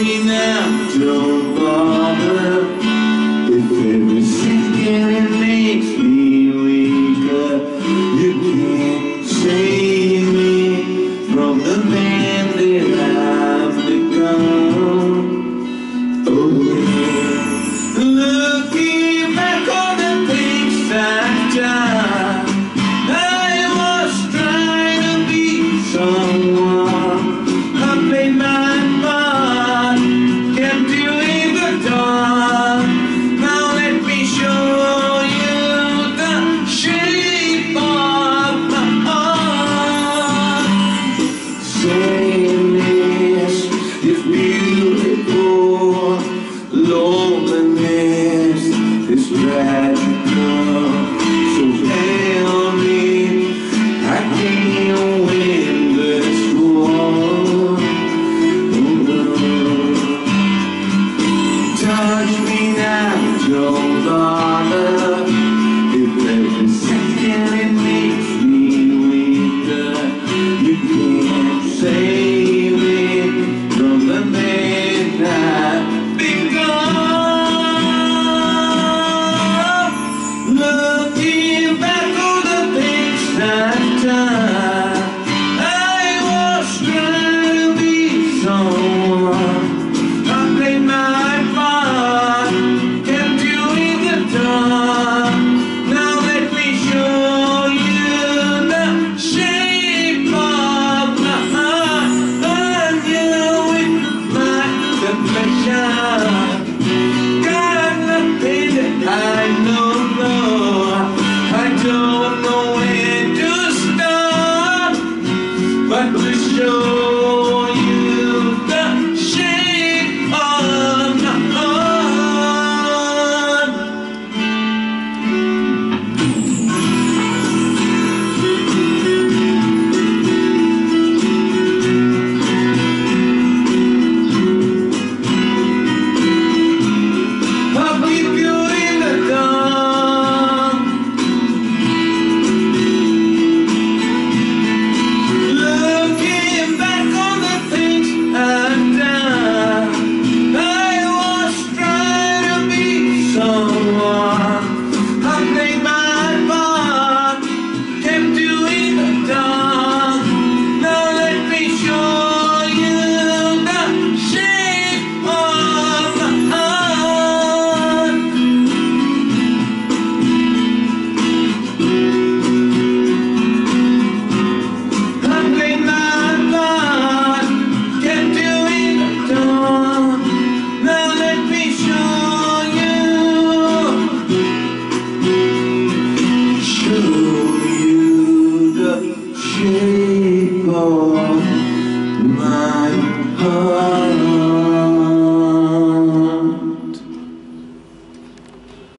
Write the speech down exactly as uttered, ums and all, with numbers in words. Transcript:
me now, don't bother. If every second it makes me weaker, you can't save me from the man that I've become. Oh yeah, looking back on the things I've done, I was trying to be someone. I played my part, kept you in the dark. Now let me show you the shape of my heart. Sadness is beautiful, loneliness is magical. So tell me, I can't win this war. Touch me now, don't bother. If every second it makes me weaker, you can't save me from the man I've become. Looking back on the things I've done, I was trying to be someone. I played my part, kept you in the dark. Now let me show you the shape of my heart. On you with my confession. Got nothing that I don't know. I don't know when to stop, but to show you the shape of my heart. I'll keep you in the dark. Looking back on the things I've done, I was trying to be someone. I played my part, kept you in the dark. Now let me show you the shape of my heart.